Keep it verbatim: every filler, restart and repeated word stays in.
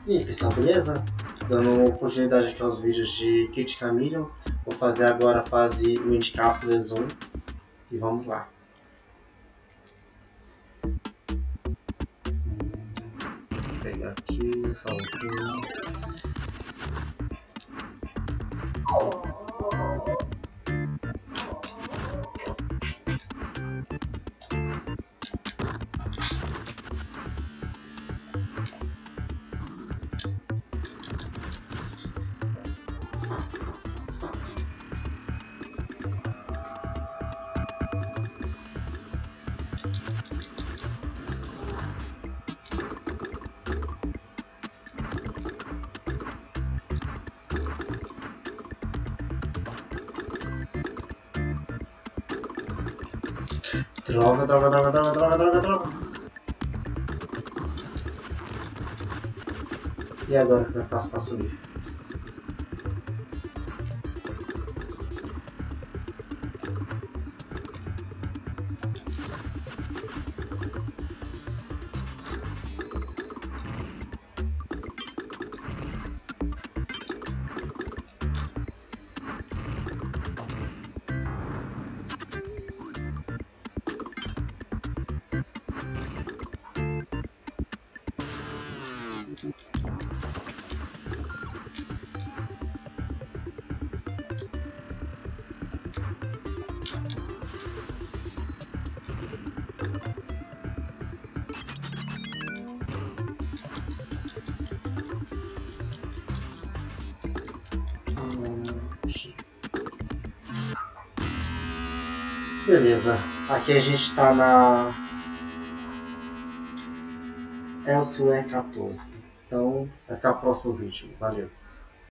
E aí pessoal, beleza? Dando continuidade aqui aos vídeos de Kit Chameleon. Vou fazer agora a fase Windcapsule um e vamos lá. Vou pegar aqui, salvinho. Droga, droga, droga, droga, droga, droga, droga. E agora que eu faço para subir? Beleza, aqui a gente está na Elsewhere quatorze, então vai ficar o próximo vídeo, valeu.